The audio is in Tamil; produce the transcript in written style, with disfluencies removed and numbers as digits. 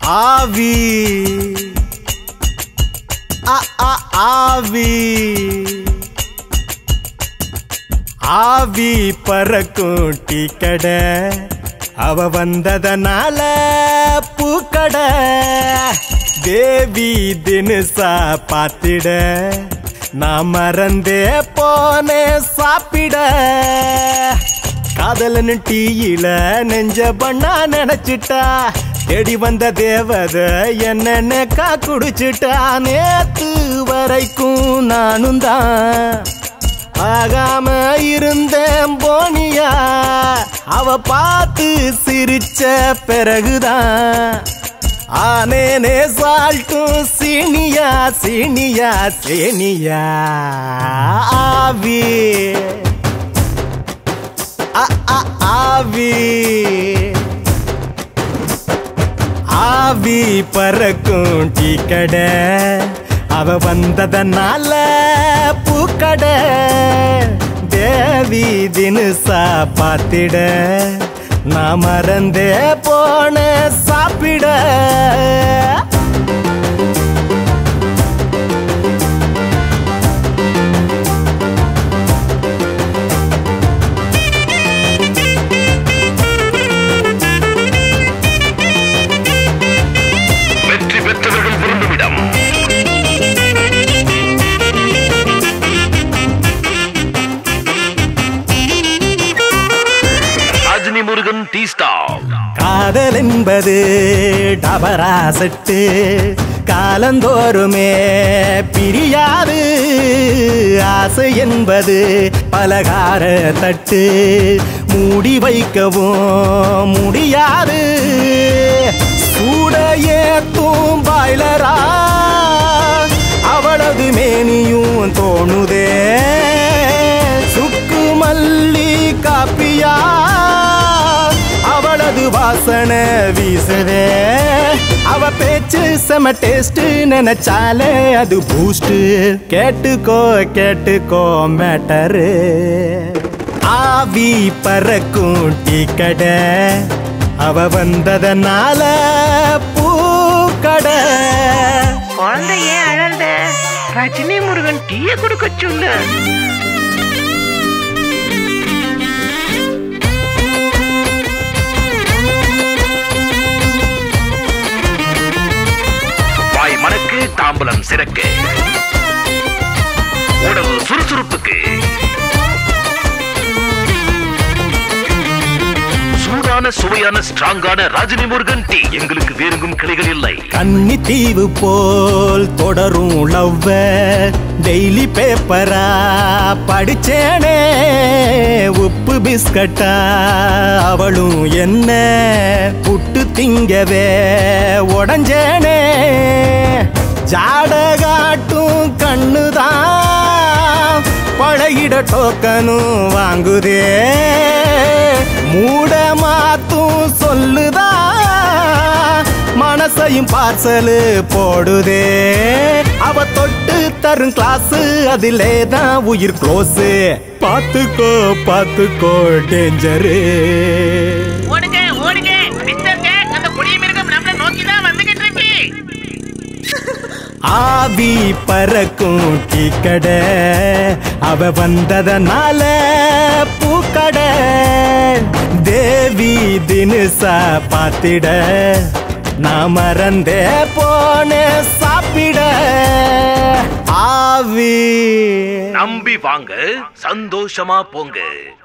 ஆவி ஆவி ஆவி பறக்கும் டீ கடை அவ வந்ததனால பூக்கடை தேவி தினுசா பாத்திட நான் மறந்தே போனே சாப்பிட காதலன்னு டீயில நெஞ்ச பண்ணா நினைச்சிட்டா தேடி வந்த தேவத என்னென்ன குடிச்சிட்டா நேத்து வரைக்கும் நானும் தான் ஆகாம இருந்தேன் போனியா அவ பார்த்து சிரிச்ச பிறகுதான் ஆனேனே சால்ட்டும் சீனியா சீனியா சீனியா ஆவி ஆவி ஆவி பறக்கும் டீ கடை அவ வந்ததனால பூக்கடை தேவி தினுசா பாத்திட நான் மறந்தே போன சாப்பிட முருகன் டீ ஸ்டால். காதல் என்பது டபரா செட்டு காலந்தோறுமே பிரியாது ஆசை என்பது பலகார தட்டு மூடி வைக்கவும் முடியாது சூடையே தூம்பாய்லரா அவளது மேனியும் தோணுதே சுக்கு மல்லி காப்பியா அவளது வாசனை வீசுதே அவ பேச்சு செம டேஸ்ட் நினைச்சாலே அது பூஸ்ட் கேட்டுக்கோ கேட்டுக்கோ மேட்டரு ஆவி பறக்கும் டீ கடை அவ வந்ததனால பூக்கடை குழந்தை ஏன் அழந்த ரஜினி முருகன் டீயை கொடுக்க சொல்லு மனக்கு தாம்பலம் சிறக்கு உடல் சுறுசுறுப்புக்கு சூடான சுவையான ஸ்ட்ராங்கான ரஜினி முருகன் டீ எங்களுக்கு வேறுங்கும் கிளைகள் இல்லை கன்னி தீவு போல் தொடரும் லவ்வ டெய்லி பேப்பரா படிச்சேனே உப்பு பிஸ்கட்டா அவளும் என்ன புட்டு திங்கவே உடஞ்சேனே ஜாடகாட்டும் கண்ணுதான் பழகிட டோக்கனும் வாங்குதே மூட மாத்தும் சொல்லுதா மனசையும் பார்சலு போடுதே அவ தொட்டு தரும் கிளாஸ் அதிலேதான் உயிர் க்ளோஸ் பாத்துக்கோ பாத்துக்கோ டேஞ்சரு ஓடுங்க ஓடுங்க மிஸ்டர் அந்த புளிய மிருகம் நம்மள நோக்கி தான் வந்துகிட்டு இருக்கு ஆவி பறக்கும் டீ கடை அவ வந்ததனால பூக்கடை தேவி தினுசா பாத்திட நான் மறந்தே போன சாப்பிட ஆவி நம்பி வாங்க சந்தோஷமா போங்க.